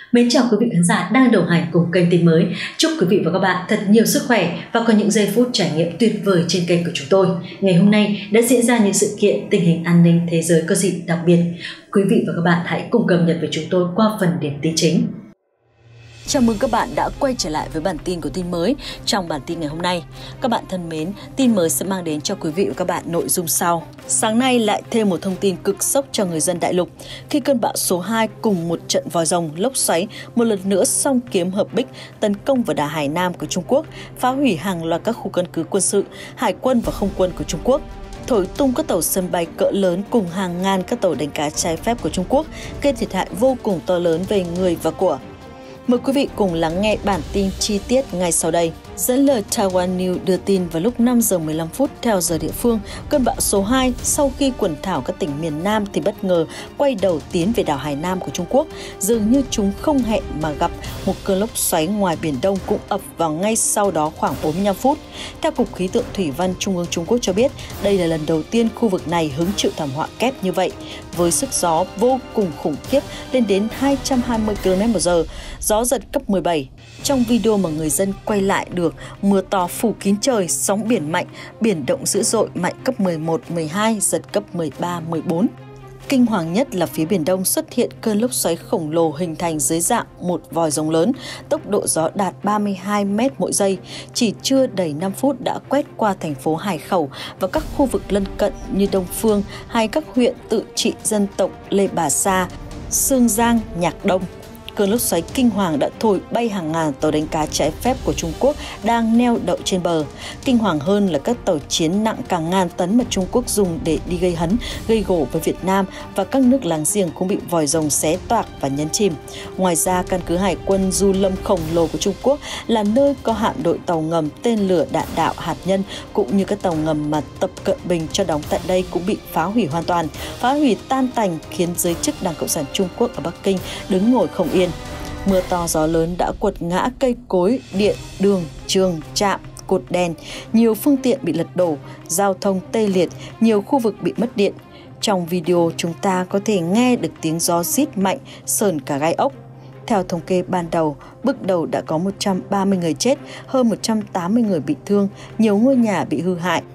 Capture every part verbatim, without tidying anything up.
Mến chào quý vị khán giả đang đồng hành cùng kênh Tin Mới. Chúc quý vị và các bạn thật nhiều sức khỏe và có những giây phút trải nghiệm tuyệt vời trên kênh của chúng tôi. Ngày hôm nay đã diễn ra những sự kiện tình hình an ninh thế giới có gì đặc biệt. Quý vị và các bạn hãy cùng cập nhật với chúng tôi qua phần điểm tin chính. Chào mừng các bạn đã quay trở lại với bản tin của Tin Mới. Trong bản tin ngày hôm nay, các bạn thân mến, Tin Mới sẽ mang đến cho quý vị và các bạn nội dung sau. Sáng nay lại thêm một thông tin cực sốc cho người dân đại lục khi cơn bão số hai cùng một trận vòi rồng lốc xoáy một lần nữa song kiếm hợp bích tấn công vào đảo Hải Nam của Trung Quốc, phá hủy hàng loạt các khu căn cứ quân sự, hải quân và không quân của Trung Quốc, thổi tung các tàu sân bay cỡ lớn cùng hàng ngàn các tàu đánh cá trái phép của Trung Quốc, gây thiệt hại vô cùng to lớn về người và của. Mời quý vị cùng lắng nghe bản tin chi tiết ngay sau đây. Dẫn lời Taiwan News đưa tin vào lúc năm giờ mười lăm phút theo giờ địa phương, cơn bão số hai sau khi quần đảo các tỉnh miền Nam thì bất ngờ quay đầu tiến về đảo Hải Nam của Trung Quốc. Dường như chúng không hẹn mà gặp một cơn lốc xoáy ngoài Biển Đông cũng ập vào ngay sau đó khoảng bốn mươi lăm phút. Theo Cục Khí tượng Thủy văn Trung ương Trung Quốc cho biết, đây là lần đầu tiên khu vực này hứng chịu thảm họa kép như vậy, với sức gió vô cùng khủng khiếp lên đến hai trăm hai mươi ki lô mét một giờ, gió giật cấp mười bảy. Trong video mà người dân quay lại được, mưa to phủ kín trời, sóng biển mạnh, biển động dữ dội mạnh cấp mười một, mười hai, giật cấp mười ba, mười bốn. Kinh hoàng nhất là phía Biển Đông xuất hiện cơn lốc xoáy khổng lồ hình thành dưới dạng một vòi rồng lớn, tốc độ gió đạt ba mươi hai mét mỗi giây. Chỉ chưa đầy năm phút đã quét qua thành phố Hải Khẩu và các khu vực lân cận như Đông Phương hay các huyện tự trị dân tộc Lê Bà Sa, Sương Giang, Nhạc Đông. Cơn lốc xoáy kinh hoàng đã thổi bay hàng ngàn tàu đánh cá trái phép của Trung Quốc đang neo đậu trên bờ. Kinh hoàng hơn là các tàu chiến nặng cả ngàn tấn mà Trung Quốc dùng để đi gây hấn, gây gổ với Việt Nam và các nước láng giềng cũng bị vòi rồng xé toạc và nhấn chìm. Ngoài ra, căn cứ hải quân Du Lâm khổng lồ của Trung Quốc là nơi có hạm đội tàu ngầm, tên lửa đạn đạo, hạt nhân cũng như các tàu ngầm mà Tập Cận Bình cho đóng tại đây cũng bị phá hủy hoàn toàn, phá hủy tan tành, khiến giới chức Đảng Cộng sản Trung Quốc ở Bắc Kinh đứng ngồi không yên. Mưa to gió lớn đã quật ngã cây cối, điện, đường, trường, trạm, cột đèn, nhiều phương tiện bị lật đổ, giao thông tê liệt, nhiều khu vực bị mất điện. Trong video chúng ta có thể nghe được tiếng gió rít mạnh, sởn cả gai ốc. Theo thống kê ban đầu, bước đầu đã có một trăm ba mươi người chết, hơn một trăm tám mươi người bị thương, nhiều ngôi nhà bị hư hại.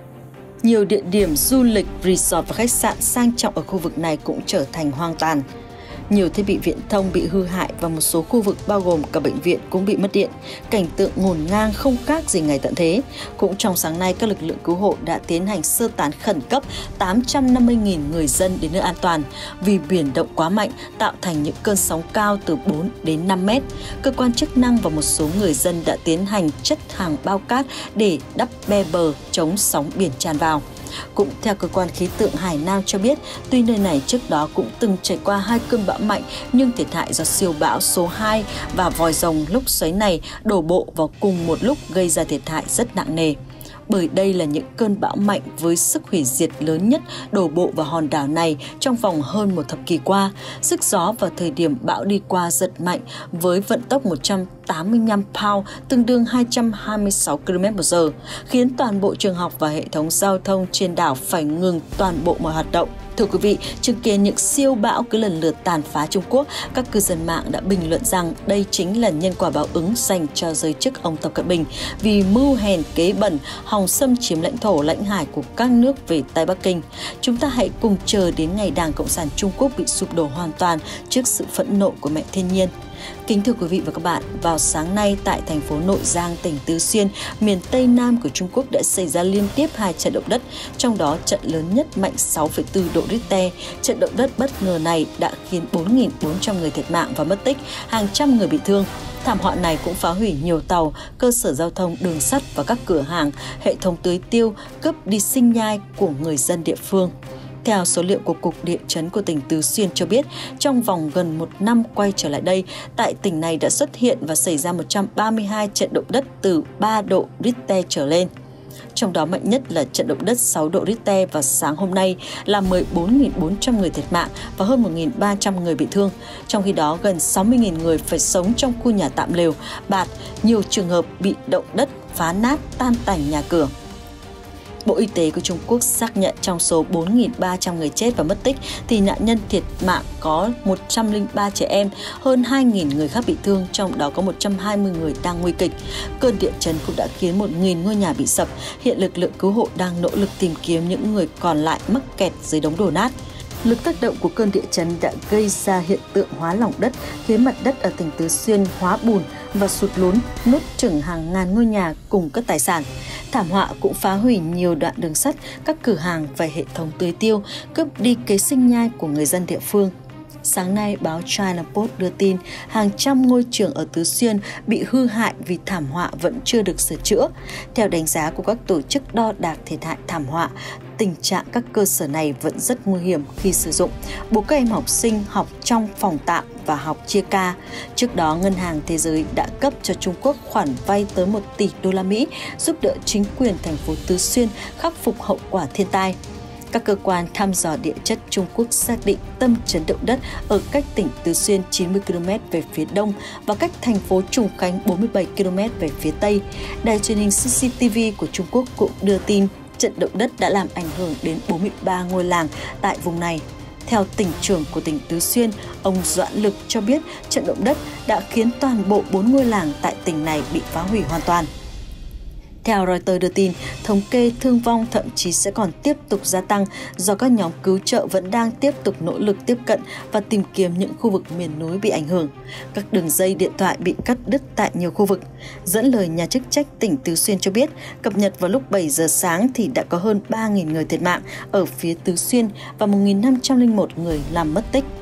Nhiều địa điểm du lịch, resort và khách sạn sang trọng ở khu vực này cũng trở thành hoang tàn. Nhiều thiết bị viễn thông bị hư hại và một số khu vực bao gồm cả bệnh viện cũng bị mất điện. Cảnh tượng ngổn ngang không khác gì ngày tận thế. Cũng trong sáng nay, các lực lượng cứu hộ đã tiến hành sơ tán khẩn cấp tám trăm năm mươi nghìn người dân đến nơi an toàn vì biển động quá mạnh tạo thành những cơn sóng cao từ bốn đến năm mét. Cơ quan chức năng và một số người dân đã tiến hành chất hàng bao cát để đắp be bờ chống sóng biển tràn vào. Cũng theo cơ quan khí tượng Hải Nam cho biết, tuy nơi này trước đó cũng từng trải qua hai cơn bão mạnh, nhưng thiệt hại do siêu bão số hai và vòi rồng lốc xoáy này đổ bộ vào cùng một lúc gây ra thiệt hại rất nặng nề. Bởi đây là những cơn bão mạnh với sức hủy diệt lớn nhất đổ bộ vào hòn đảo này trong vòng hơn một thập kỷ qua. Sức gió vào thời điểm bão đi qua giật mạnh với vận tốc một trăm tám mươi lăm pound, tương đương hai trăm hai mươi sáu ki lô mét một giờ, khiến toàn bộ trường học và hệ thống giao thông trên đảo phải ngừng toàn bộ mọi hoạt động. Thưa quý vị, chứng kiến những siêu bão cứ lần lượt tàn phá Trung Quốc, các cư dân mạng đã bình luận rằng đây chính là nhân quả báo ứng dành cho giới chức ông Tập Cận Bình vì mưu hèn kế bẩn, hòng xâm chiếm lãnh thổ lãnh hải của các nước về Tây Bắc Kinh. Chúng ta hãy cùng chờ đến ngày Đảng Cộng sản Trung Quốc bị sụp đổ hoàn toàn trước sự phẫn nộ của mẹ thiên nhiên. Kính thưa quý vị và các bạn, vào sáng nay tại thành phố Nội Giang, tỉnh Tứ Xuyên, miền Tây Nam của Trung Quốc đã xảy ra liên tiếp hai trận động đất, trong đó trận lớn nhất mạnh sáu phẩy bốn độ Richter. Trận động đất bất ngờ này đã khiến bốn nghìn bốn trăm người thiệt mạng và mất tích, hàng trăm người bị thương. Thảm họa này cũng phá hủy nhiều tàu, cơ sở giao thông, đường sắt và các cửa hàng, hệ thống tưới tiêu, cướp đi sinh nhai của người dân địa phương. Theo số liệu của Cục Địa chấn của tỉnh Tứ Xuyên cho biết, trong vòng gần một năm quay trở lại đây, tại tỉnh này đã xuất hiện và xảy ra một trăm ba mươi hai trận động đất từ ba độ Richter trở lên. Trong đó mạnh nhất là trận động đất sáu độ Richter vào sáng hôm nay làm mười bốn nghìn bốn trăm người thiệt mạng và hơn một nghìn ba trăm người bị thương. Trong khi đó, gần sáu mươi nghìn người phải sống trong khu nhà tạm lều, bạt, nhiều trường hợp bị động đất phá nát, tan tành nhà cửa. Bộ Y tế của Trung Quốc xác nhận trong số bốn nghìn ba trăm người chết và mất tích thì nạn nhân thiệt mạng có một trăm lẻ ba trẻ em, hơn hai nghìn người khác bị thương, trong đó có một trăm hai mươi người đang nguy kịch. Cơn địa chấn cũng đã khiến một nghìn ngôi nhà bị sập. Hiện lực lượng cứu hộ đang nỗ lực tìm kiếm những người còn lại mắc kẹt dưới đống đổ nát. Lực tác động của cơn địa chấn đã gây ra hiện tượng hóa lỏng đất, khiến mặt đất ở tỉnh Tứ Xuyên hóa bùn và sụt lún, nuốt chửng hàng ngàn ngôi nhà cùng các tài sản. Thảm họa cũng phá hủy nhiều đoạn đường sắt, các cửa hàng và hệ thống tưới tiêu, cướp đi kế sinh nhai của người dân địa phương. Sáng nay, báo China Post đưa tin hàng trăm ngôi trường ở Tứ Xuyên bị hư hại vì thảm họa vẫn chưa được sửa chữa. Theo đánh giá của các tổ chức đo đạc thiệt hại thảm họa, tình trạng các cơ sở này vẫn rất nguy hiểm khi sử dụng. Buộc các em học sinh học trong phòng tạm và học chia ca. Trước đó, Ngân hàng Thế giới đã cấp cho Trung Quốc khoản vay tới một tỷ đô la Mỹ giúp đỡ chính quyền thành phố Tứ Xuyên khắc phục hậu quả thiên tai. Các cơ quan thăm dò địa chất Trung Quốc xác định tâm chấn động đất ở cách tỉnh Tứ Xuyên chín mươi ki lô mét về phía đông và cách thành phố Trùng Khánh bốn mươi bảy ki lô mét về phía tây. Đài truyền hình xê xê tê vê của Trung Quốc cũng đưa tin trận động đất đã làm ảnh hưởng đến bốn mươi ba ngôi làng tại vùng này. Theo tỉnh trưởng của tỉnh Tứ Xuyên, ông Doãn Lực cho biết trận động đất đã khiến toàn bộ bốn ngôi làng tại tỉnh này bị phá hủy hoàn toàn. Theo Reuters đưa tin, thống kê thương vong thậm chí sẽ còn tiếp tục gia tăng do các nhóm cứu trợ vẫn đang tiếp tục nỗ lực tiếp cận và tìm kiếm những khu vực miền núi bị ảnh hưởng. Các đường dây điện thoại bị cắt đứt tại nhiều khu vực. Dẫn lời nhà chức trách tỉnh Tứ Xuyên cho biết, cập nhật vào lúc bảy giờ sáng thì đã có hơn ba nghìn người thiệt mạng ở phía Tứ Xuyên và một nghìn năm trăm lẻ một người làm mất tích.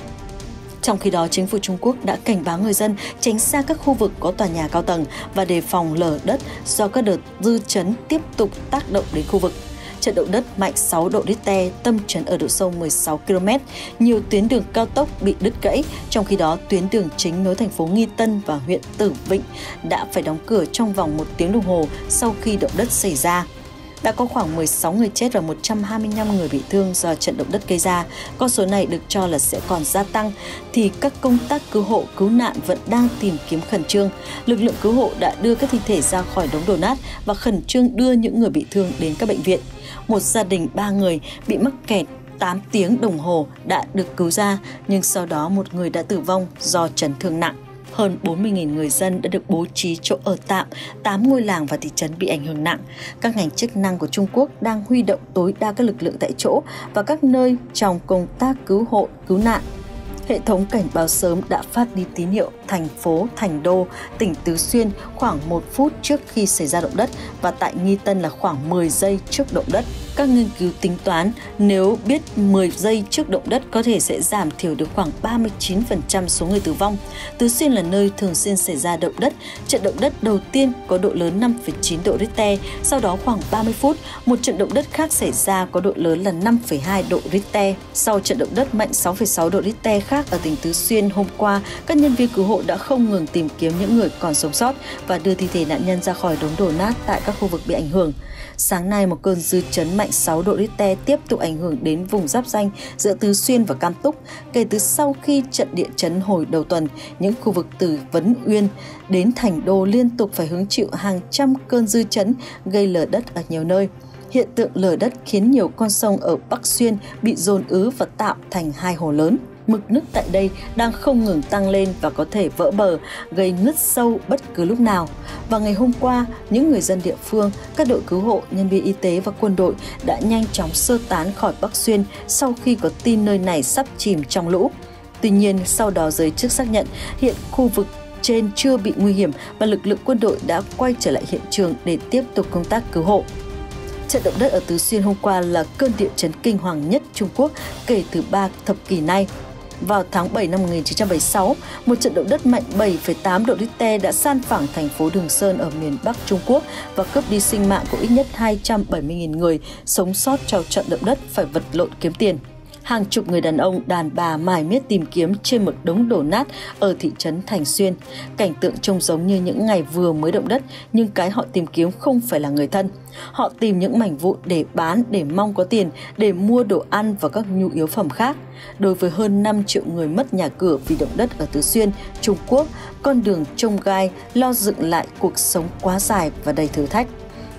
Trong khi đó, chính phủ Trung Quốc đã cảnh báo người dân tránh xa các khu vực có tòa nhà cao tầng và đề phòng lở đất do các đợt dư chấn tiếp tục tác động đến khu vực. Trận động đất mạnh sáu độ Richter, tâm chấn ở độ sâu mười sáu ki lô mét, nhiều tuyến đường cao tốc bị đứt gãy, trong khi đó tuyến đường chính nối thành phố Nghi Tân và huyện Tử Vịnh đã phải đóng cửa trong vòng một tiếng đồng hồ sau khi động đất xảy ra. Đã có khoảng mười sáu người chết và một trăm hai mươi lăm người bị thương do trận động đất gây ra. Con số này được cho là sẽ còn gia tăng, thì các công tác cứu hộ, cứu nạn vẫn đang tìm kiếm khẩn trương. Lực lượng cứu hộ đã đưa các thi thể ra khỏi đống đổ nát và khẩn trương đưa những người bị thương đến các bệnh viện. Một gia đình ba người bị mắc kẹt tám tiếng đồng hồ đã được cứu ra, nhưng sau đó một người đã tử vong do chấn thương nặng. Hơn bốn mươi nghìn người dân đã được bố trí chỗ ở tạm, tám ngôi làng và thị trấn bị ảnh hưởng nặng. Các ngành chức năng của Trung Quốc đang huy động tối đa các lực lượng tại chỗ và các nơi trong công tác cứu hộ, cứu nạn. Hệ thống cảnh báo sớm đã phát đi tín hiệu thành phố Thành Đô, tỉnh Tứ Xuyên khoảng một phút trước khi xảy ra động đất và tại Nghi Tân là khoảng mười giây trước động đất. Các nghiên cứu tính toán nếu biết mười giây trước động đất có thể sẽ giảm thiểu được khoảng ba mươi chín phần trăm số người tử vong. Tứ Xuyên là nơi thường xuyên xảy ra động đất. Trận động đất đầu tiên có độ lớn năm phẩy chín độ Richter, sau đó khoảng ba mươi phút, một trận động đất khác xảy ra có độ lớn là năm phẩy hai độ Richter. Sau trận động đất mạnh sáu phẩy sáu độ Richter khác ở tỉnh Tứ Xuyên hôm qua, các nhân viên cứu hộ đã không ngừng tìm kiếm những người còn sống sót và đưa thi thể nạn nhân ra khỏi đống đổ nát tại các khu vực bị ảnh hưởng. Sáng nay, một cơn dư chấn mạnh sáu độ Richter tiếp tục ảnh hưởng đến vùng giáp ranh giữa Tứ Xuyên và Cam Túc. Kể từ sau khi trận địa chấn hồi đầu tuần, những khu vực từ Vấn Uyên đến Thành Đô liên tục phải hứng chịu hàng trăm cơn dư chấn gây lở đất ở nhiều nơi. Hiện tượng lở đất khiến nhiều con sông ở Bắc Xuyên bị dồn ứ và tạo thành hai hồ lớn. Mực nước tại đây đang không ngừng tăng lên và có thể vỡ bờ, gây nứt sâu bất cứ lúc nào. Và ngày hôm qua, những người dân địa phương, các đội cứu hộ, nhân viên y tế và quân đội đã nhanh chóng sơ tán khỏi Bắc Xuyên sau khi có tin nơi này sắp chìm trong lũ. Tuy nhiên, sau đó giới chức xác nhận hiện khu vực trên chưa bị nguy hiểm và lực lượng quân đội đã quay trở lại hiện trường để tiếp tục công tác cứu hộ. Trận động đất ở Tứ Xuyên hôm qua là cơn địa chấn kinh hoàng nhất Trung Quốc kể từ ba thập kỷ nay. Vào tháng bảy năm một nghìn chín trăm bảy mươi sáu, một trận động đất mạnh bảy phẩy tám độ Richter đã san phẳng thành phố Đường Sơn ở miền Bắc Trung Quốc và cướp đi sinh mạng của ít nhất hai trăm bảy mươi nghìn người sống sót trong trận động đất phải vật lộn kiếm tiền. Hàng chục người đàn ông, đàn bà mải miết tìm kiếm trên một đống đổ nát ở thị trấn Thành Xuyên. Cảnh tượng trông giống như những ngày vừa mới động đất, nhưng cái họ tìm kiếm không phải là người thân. Họ tìm những mảnh vụn để bán, để mong có tiền, để mua đồ ăn và các nhu yếu phẩm khác. Đối với hơn năm triệu người mất nhà cửa vì động đất ở Tứ Xuyên, Trung Quốc, con đường chông gai lo dựng lại cuộc sống quá dài và đầy thử thách.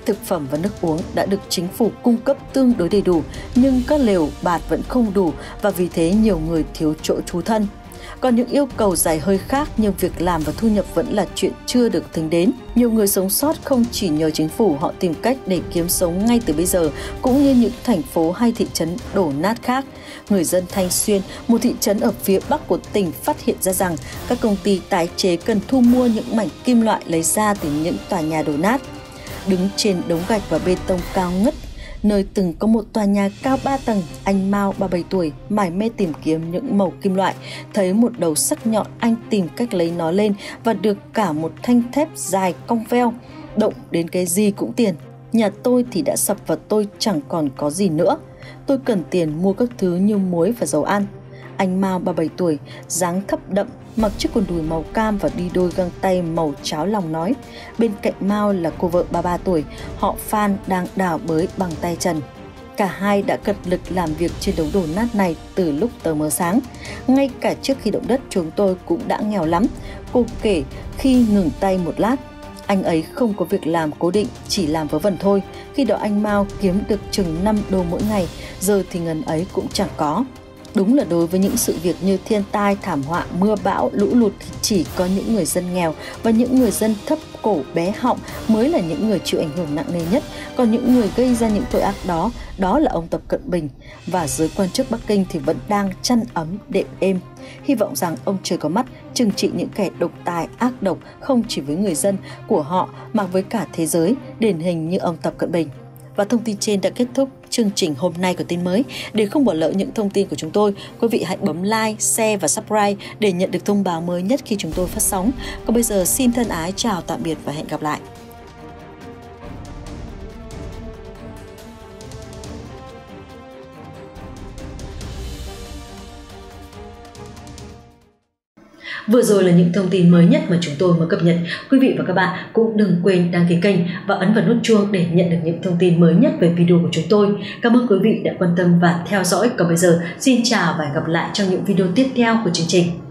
Thực phẩm và nước uống đã được chính phủ cung cấp tương đối đầy đủ, nhưng các lều bạt vẫn không đủ và vì thế nhiều người thiếu chỗ trú thân. Còn những yêu cầu dài hơi khác nhưng việc làm và thu nhập vẫn là chuyện chưa được tính đến. Nhiều người sống sót không chỉ nhờ chính phủ, họ tìm cách để kiếm sống ngay từ bây giờ, cũng như những thành phố hay thị trấn đổ nát khác. Người dân Thanh Xuyên, một thị trấn ở phía bắc của tỉnh, phát hiện ra rằng các công ty tái chế cần thu mua những mảnh kim loại lấy ra từ những tòa nhà đổ nát. Đứng trên đống gạch và bê tông cao ngất, nơi từng có một tòa nhà cao ba tầng, anh Mao, ba mươi bảy tuổi, mải mê tìm kiếm những mẩu kim loại. Thấy một đầu sắc nhọn, anh tìm cách lấy nó lên và được cả một thanh thép dài cong veo. Động đến cái gì cũng tiền. Nhà tôi thì đã sập và tôi chẳng còn có gì nữa. Tôi cần tiền mua các thứ như muối và dầu ăn. Anh Mao, ba mươi bảy tuổi, dáng thấp đậm, mặc chiếc quần đùi màu cam và đi đôi găng tay màu cháo lòng nói. Bên cạnh Mao là cô vợ ba mươi ba tuổi, họ Phan đang đào bới bằng tay trần. Cả hai đã cật lực làm việc trên đống đổ nát này từ lúc tờ mờ sáng. Ngay cả trước khi động đất chúng tôi cũng đã nghèo lắm. Cô kể khi ngừng tay một lát. Anh ấy không có việc làm cố định, chỉ làm vớ vẩn thôi. Khi đó anh Mao kiếm được chừng năm đô mỗi ngày, giờ thì ngần ấy cũng chẳng có. Đúng là đối với những sự việc như thiên tai, thảm họa, mưa bão, lũ lụt thì chỉ có những người dân nghèo và những người dân thấp cổ bé họng mới là những người chịu ảnh hưởng nặng nề nhất. Còn những người gây ra những tội ác đó, đó là ông Tập Cận Bình. Và giới quan chức Bắc Kinh thì vẫn đang chăn ấm đệm êm. Hy vọng rằng ông trời có mắt trừng trị những kẻ độc tài ác độc không chỉ với người dân của họ mà với cả thế giới, điển hình như ông Tập Cận Bình. Và thông tin trên đã kết thúc chương trình hôm nay của Tin Mới. Để không bỏ lỡ những thông tin của chúng tôi, quý vị hãy bấm like, share và subscribe để nhận được thông báo mới nhất khi chúng tôi phát sóng. Còn bây giờ xin thân ái chào tạm biệt và hẹn gặp lại. Vừa rồi là những thông tin mới nhất mà chúng tôi mới cập nhật. Quý vị và các bạn cũng đừng quên đăng ký kênh và ấn vào nút chuông để nhận được những thông tin mới nhất về video của chúng tôi. Cảm ơn quý vị đã quan tâm và theo dõi. Còn bây giờ, xin chào và hẹn gặp lại trong những video tiếp theo của chương trình.